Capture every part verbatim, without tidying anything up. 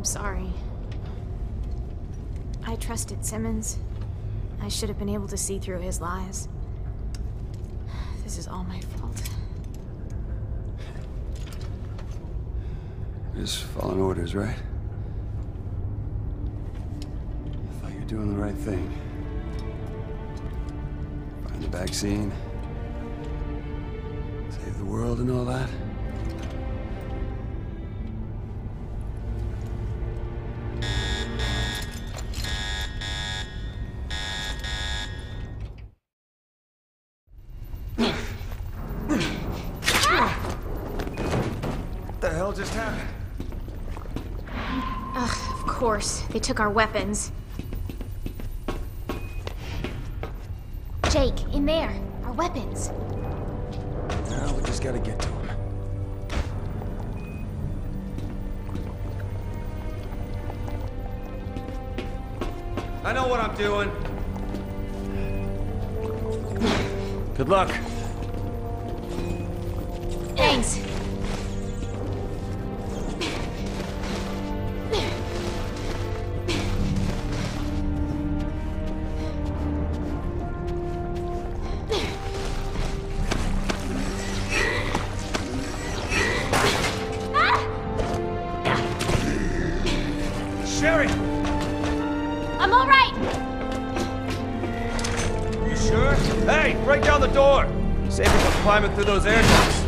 sorry. I trusted Simmons. I should have been able to see through his lies. This is all my fault. Just following orders, right? I thought you were doing the right thing. Find the vaccine. Save the world and all that. What the hell just happened? Ugh, of course. They took our weapons. Jake, in there. Our weapons. Now we just gotta get to him. I know what I'm doing. Good luck. Thanks. Sherry! I'm all right. You sure? Hey, break down the door! Save me from climbing through those air ducts.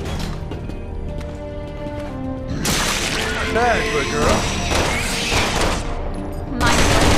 Not bad for a girl. My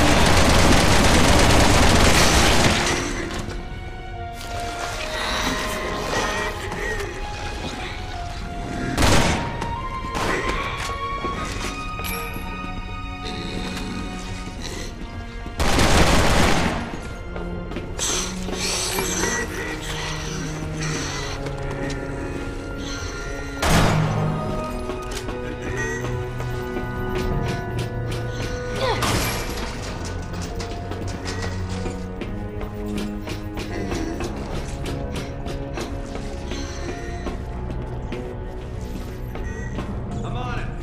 I'm on it.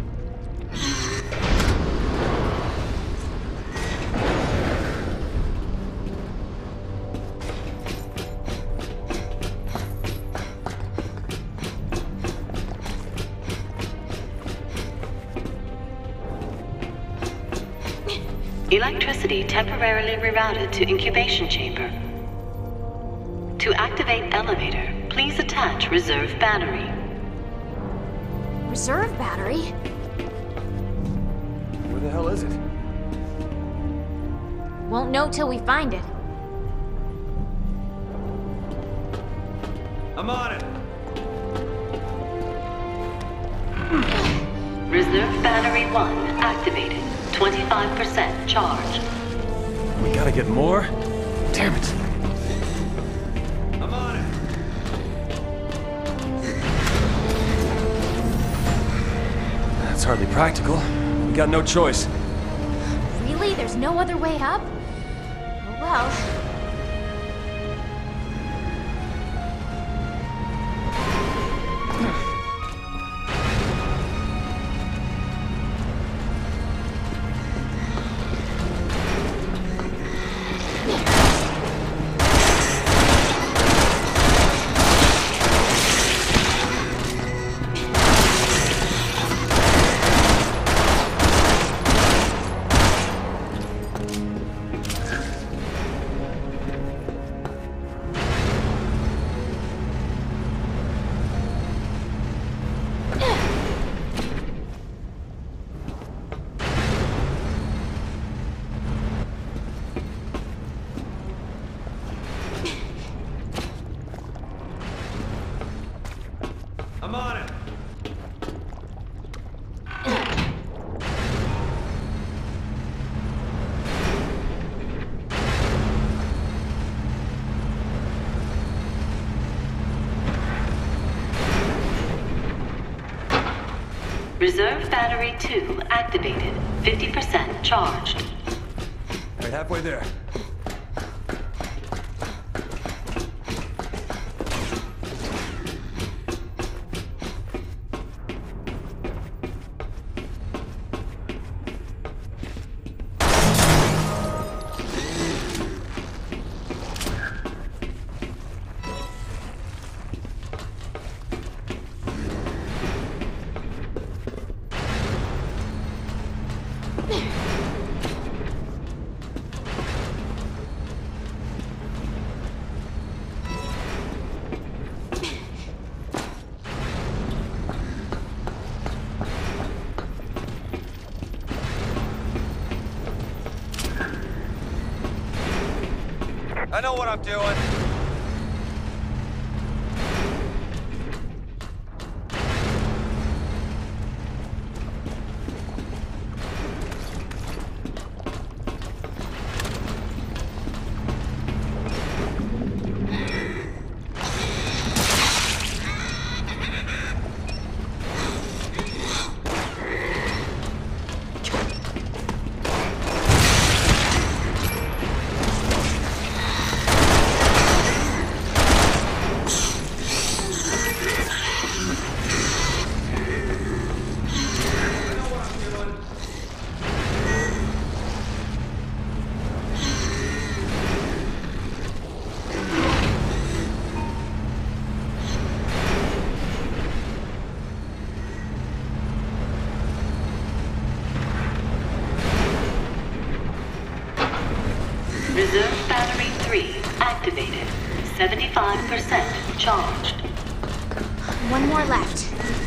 Electricity temporarily rerouted to incubation chamber. To activate elevator, please attach reserve battery. reserve battery? Where the hell is it? Won't know till we find it. I'm on it. Reserve battery one activated. twenty-five percent charged. We gotta get more? Damn it. I'm on it. That's hardly practical. We got no choice. Really? There's no other way up? Oh, well. I'm on it. Reserve battery two activated. fifty percent charged. Right halfway there. I know what I'm doing. Reserve battery three activated. seventy-five percent charged. One more left.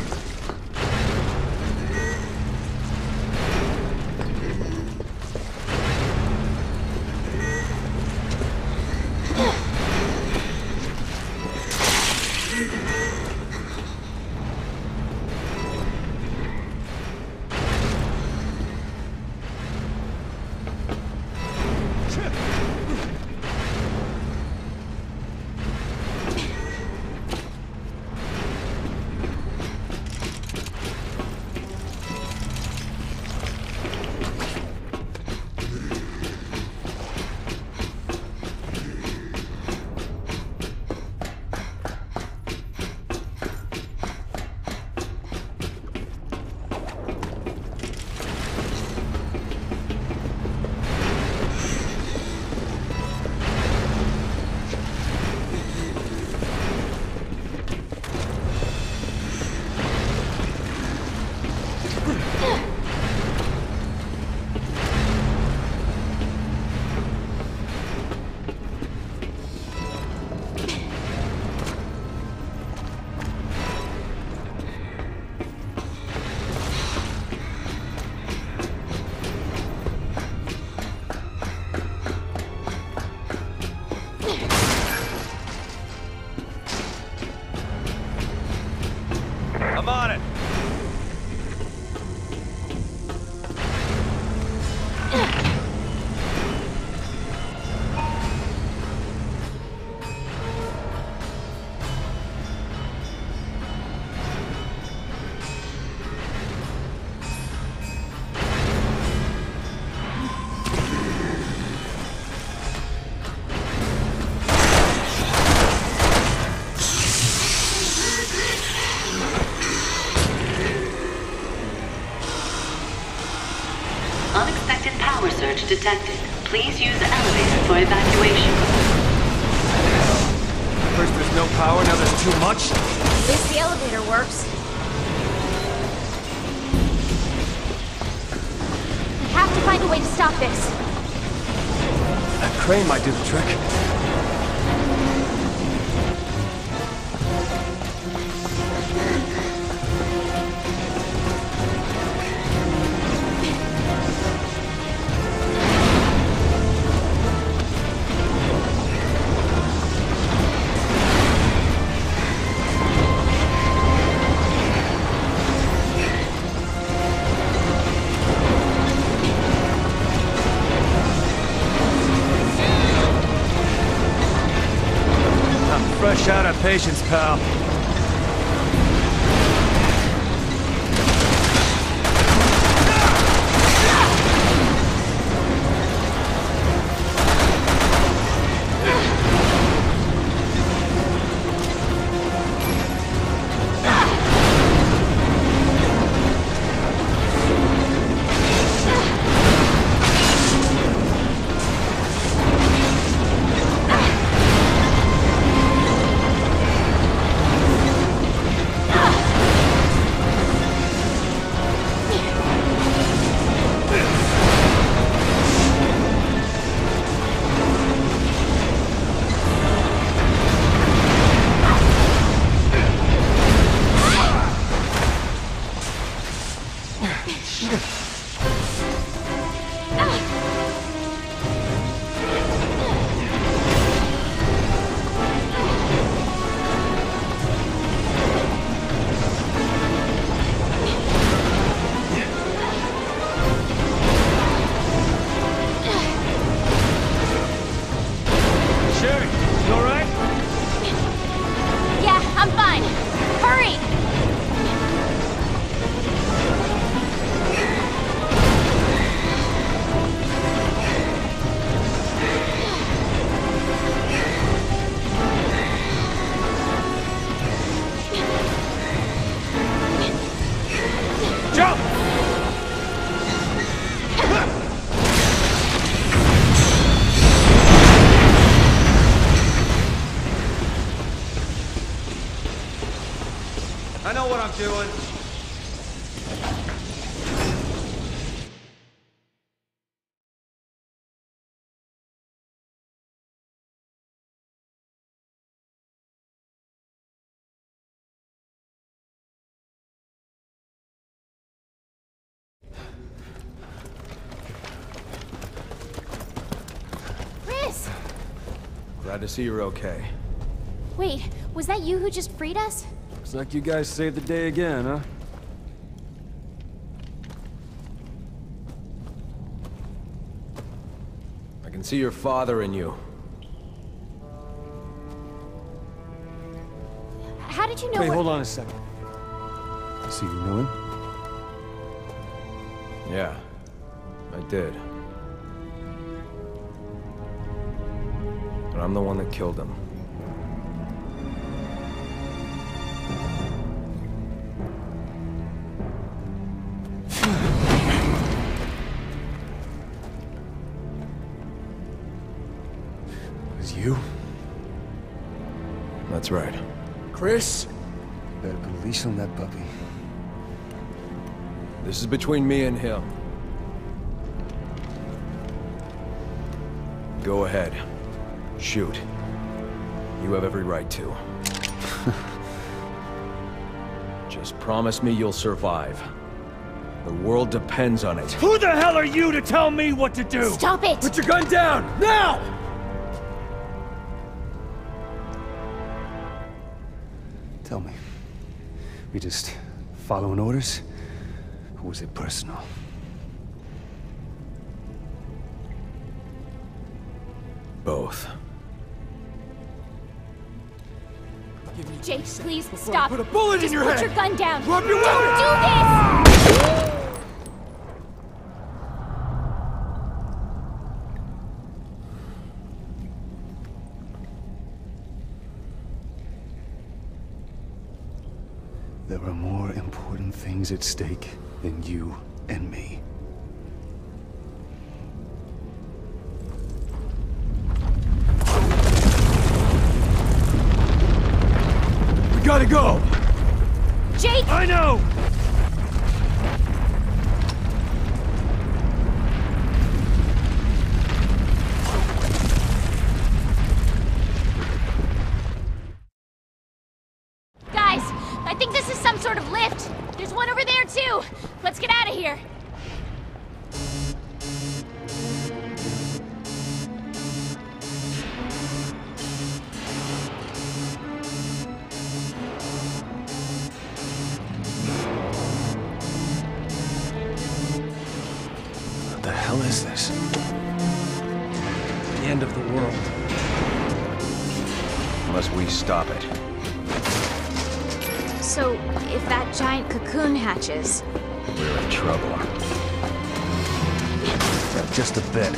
I'm on it. Unexpected power surge detected. Please use the elevator for evacuation. First there's no power, now there's too much? At least the elevator works. We have to find a way to stop this. That crane might do the trick. Fresh out of patience, pal. doing? Chris! Glad to see you're okay. Wait, was that you who just freed us? Looks like you guys saved the day again, huh? I can see your father in you. How did you know? Wait, where- hold on a second. So you know him? Yeah, I did. But I'm the one that killed him. It was you? That's right. Chris? Better put a leash on that puppy. This is between me and him. Go ahead. Shoot. You have every right to. Just promise me you'll survive. The world depends on it. Who the hell are you to tell me what to do? Stop it! Put your gun down! Now! Tell me. We just following orders? Or was it personal? Both. Jake, please stop. Put a bullet Just in your put head! your gun down. Drop your Don't weapon! do this! There are more important things at stake than you and me. We gotta go! Jake! I know! Guys, I think this is some sort of lift. There's one over there too. Let's get out of here. What the hell is this? The end of the world. Unless we stop it. So, if that giant cocoon hatches... We're in trouble. Yeah, just a bit.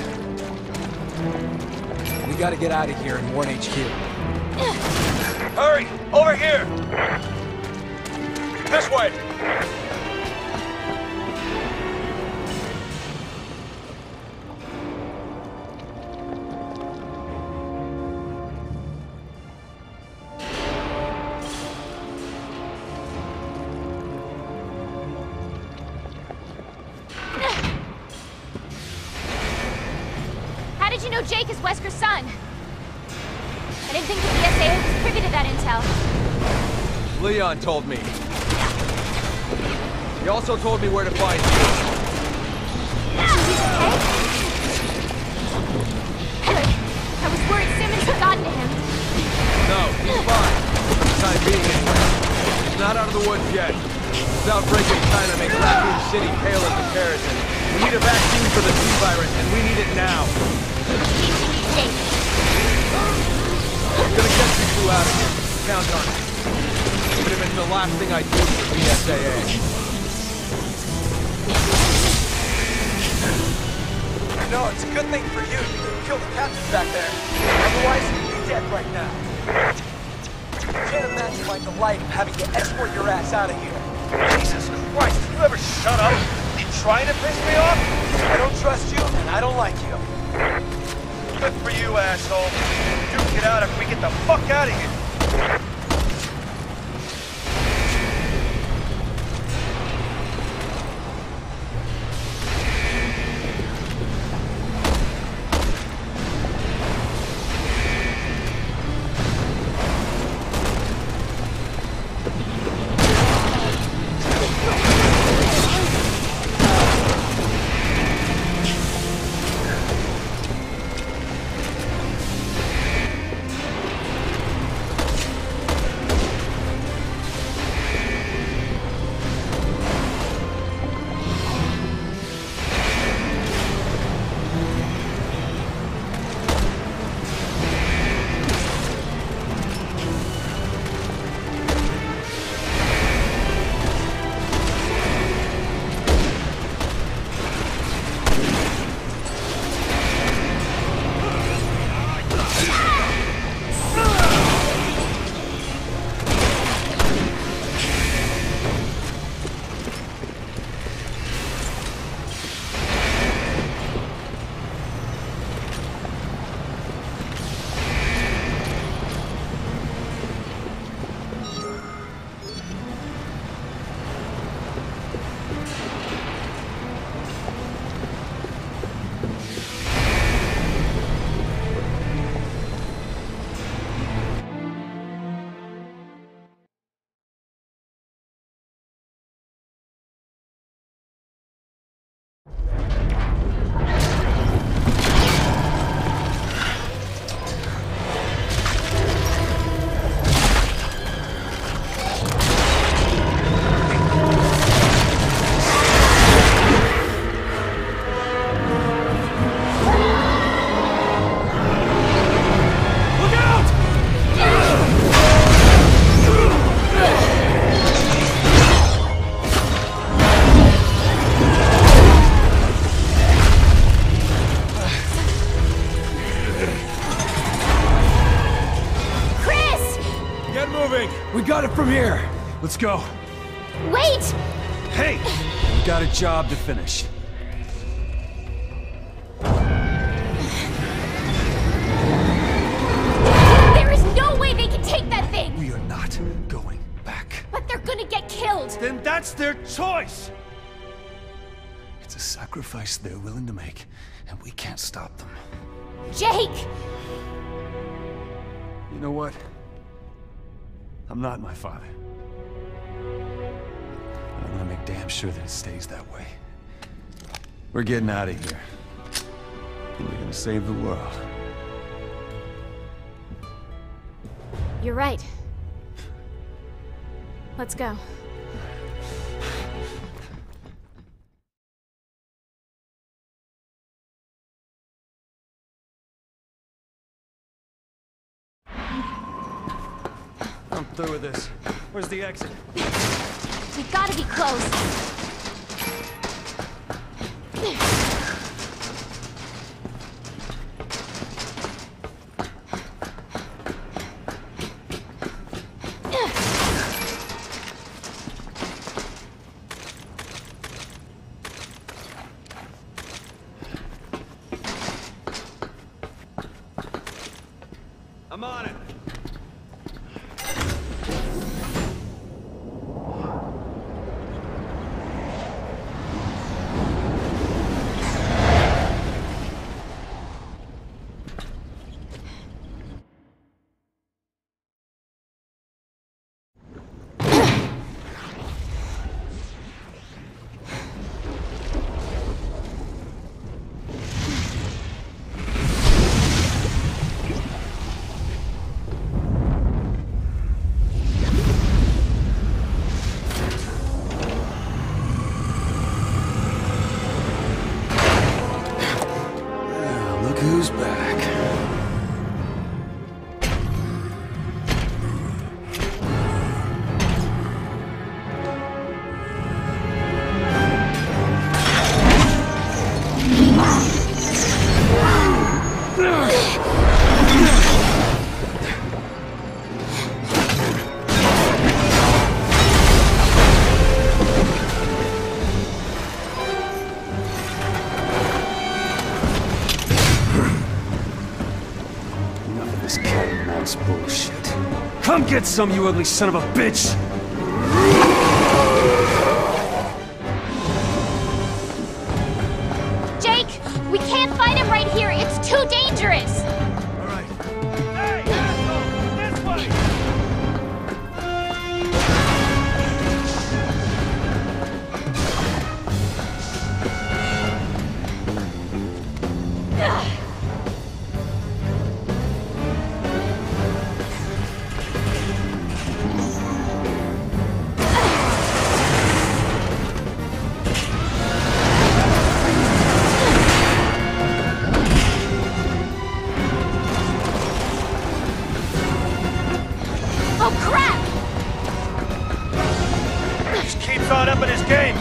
We gotta get out of here and warn H Q. Hurry! Over here! This way! How did you know Jake is Wesker's son? I didn't think the B S A A was privy to that intel. Leon told me. He also told me where to find you. Good. I was worried Simmons had gotten to him. No, he's fine. For the time being, anyway. He's not out of the woods yet. This outbreak in China makes Raccoon City pale in comparison. We need a vaccine for the T-virus, and we need it now. Jake. I'm gonna get you two out of here. Count on it. Even if it's the last thing I do for B S A A. No, it's a good thing for you. You killed the captain back there. Otherwise, you'd be dead right now. Can't imagine like the life of having to escort your ass out of here. Jesus Christ, can you ever shut up? You trying to piss me off? I don't trust you, and I don't like you. Good for you, asshole. Duke it out if we get the fuck out of here. We got it from here. Let's go. Wait! Hey! We got a job to finish. There is no way they can take that thing! We are not going back. But they're gonna get killed! Then that's their choice! It's a sacrifice they're willing to make, and we can't stop them. Jake! You know what? I'm not my father. And I'm gonna make damn sure that it stays that way. We're getting out of here. And we're gonna save the world. You're right. Let's go. I'm through with this. Where's the exit? We gotta be close. I'm on it. Who's back? Bullshit. Come get some, you ugly son of a bitch! Jake! We can't fight him right here! It's too dangerous! Alright. Hey, asshole! This way! on up in his game.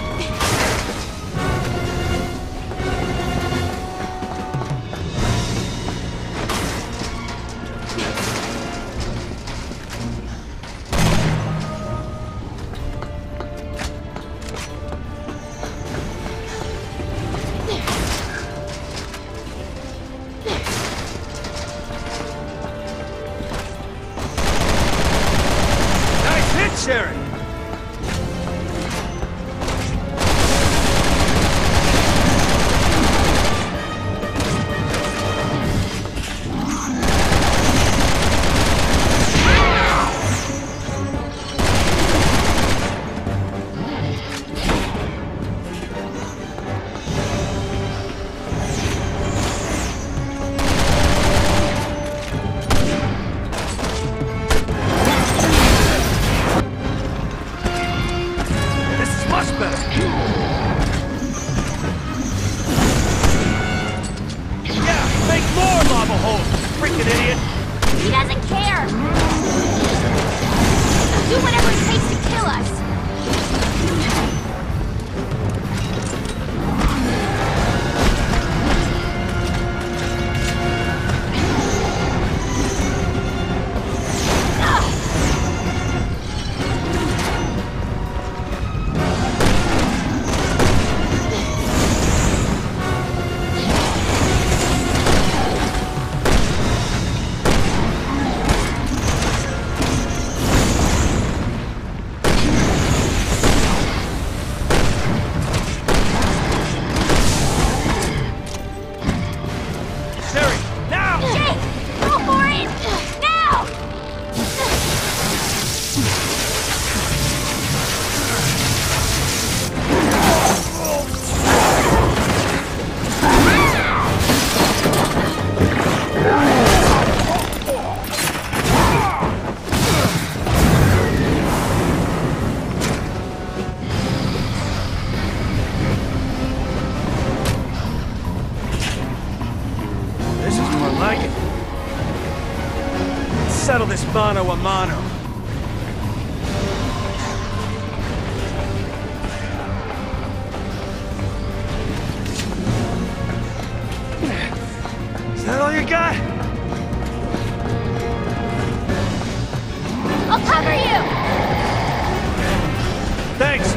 Nice hit, Sharon. Mano a mano. Is that all you got? I'll cover you! Thanks!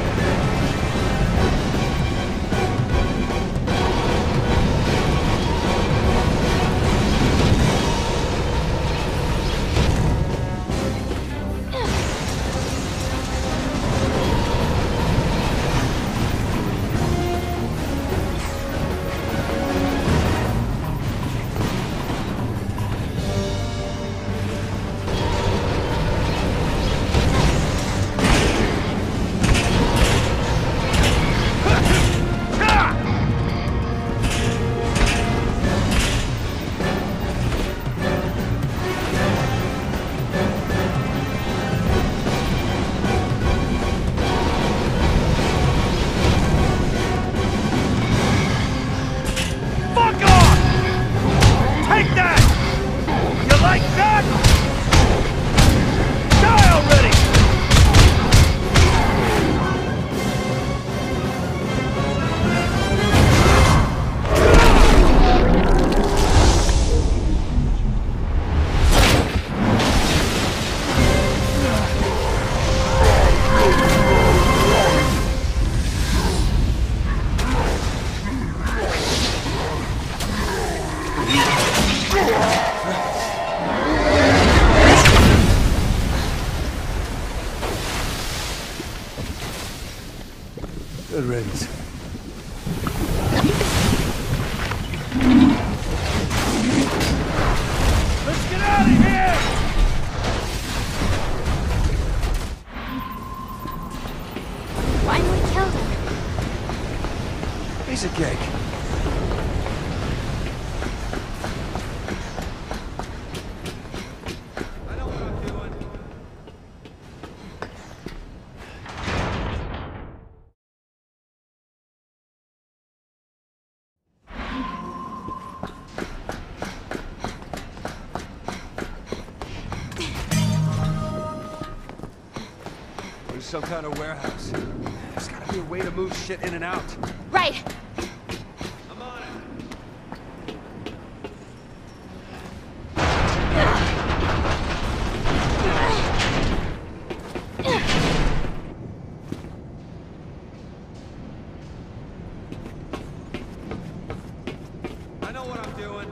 Good riddance. Let's get out of here! Finally killed him. Piece of cake. I know what I'm doing. There's some kind of warehouse. There's gotta be a way to move shit in and out. Right. I'm on it. I know what I'm doing.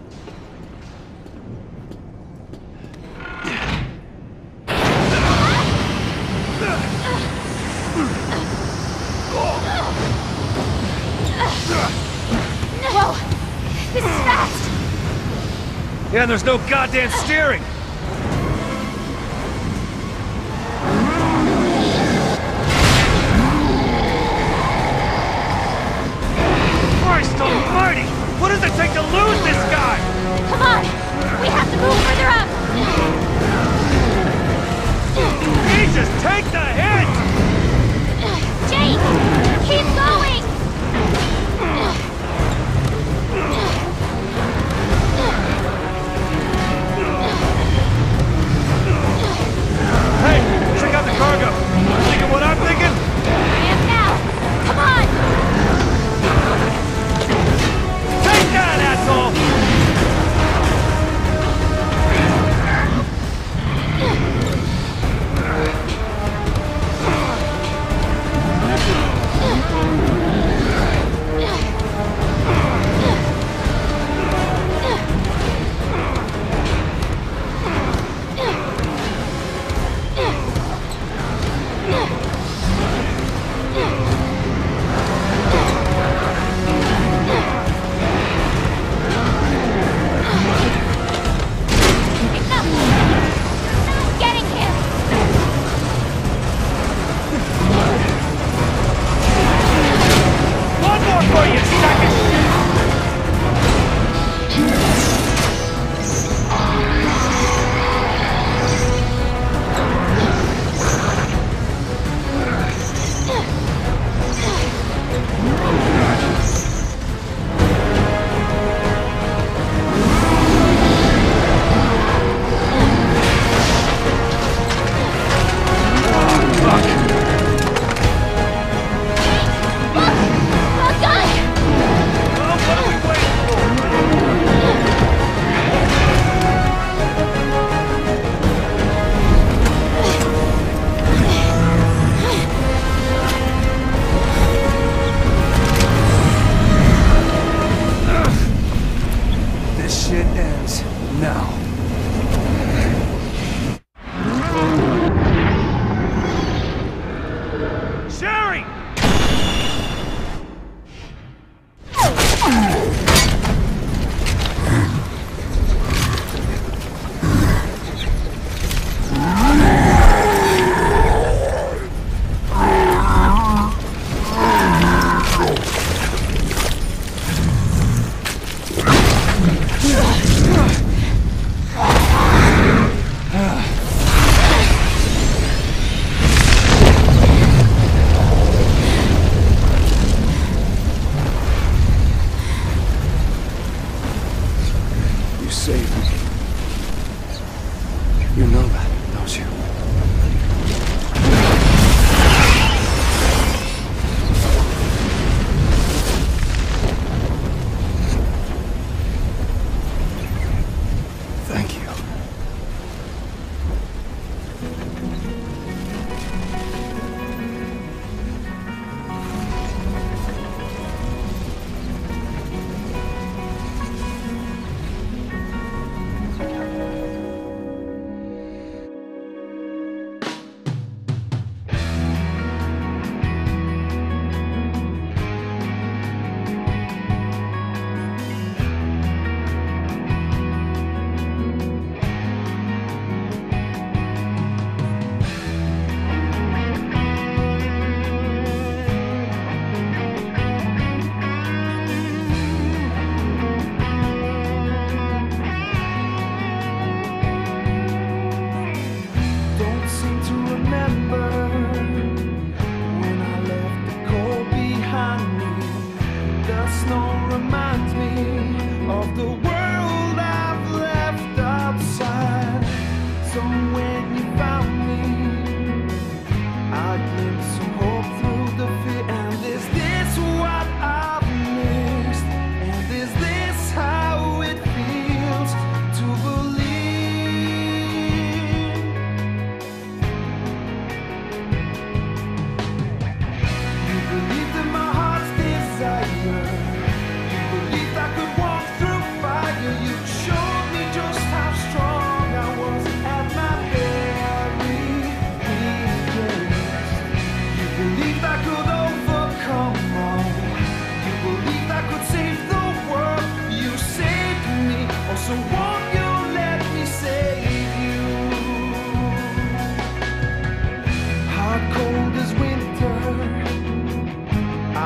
Whoa! This is fast! Yeah, and there's no goddamn steering! Christ almighty! What does it take to lose this guy? Come on! We have to move further up! Jesus, take the hit! Jake! Keep going!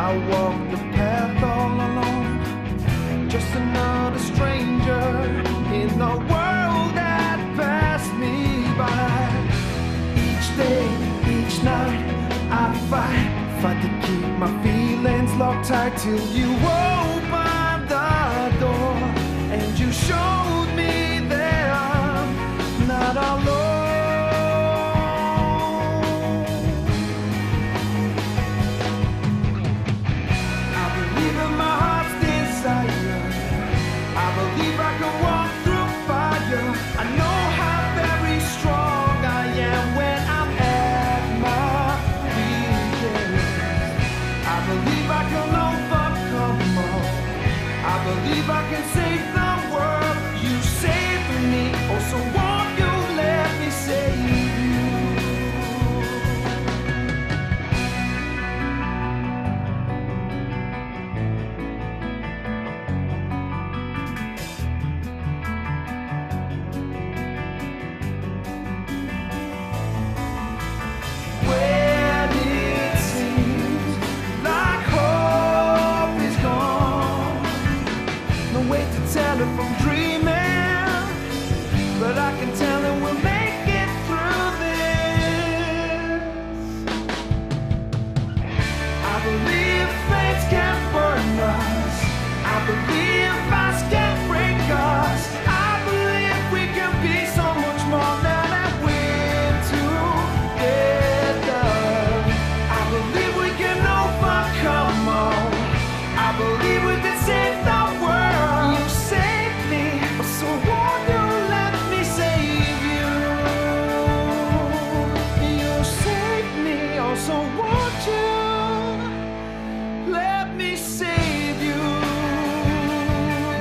I walk the path all alone, just another stranger in the world that passed me by. Each day, each night, I fight, fight to keep my feelings locked tight till you opened the door and you showed me that I'm not alone. I believe in my heart's desire. I believe I can walk through fire. I know how very strong I am when I'm at my weakest. I believe I can overcome all. I believe I can save the world. You saved me, oh so won't you let me save you? When it seems like hope is gone, no way to tell it from dreaming, but I can tell it we'll make it through this. I believe fate can burn us. I believe ice can break us. I believe we can be so much more than that we're together. I believe we can overcome all. I believe we can save the world. You saved me, so won't you let me save you? You saved me, oh so won't you let me save you?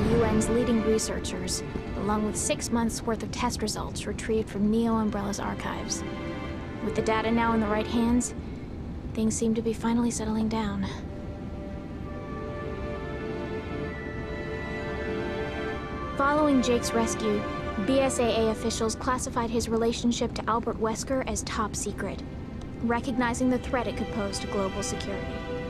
the U N's leading researchers, along with six months' worth of test results retrieved from Neo Umbrella's archives. With the data now in the right hands, things seem to be finally settling down. Following Jake's rescue, B S A A officials classified his relationship to Albert Wesker as top secret, recognizing the threat it could pose to global security.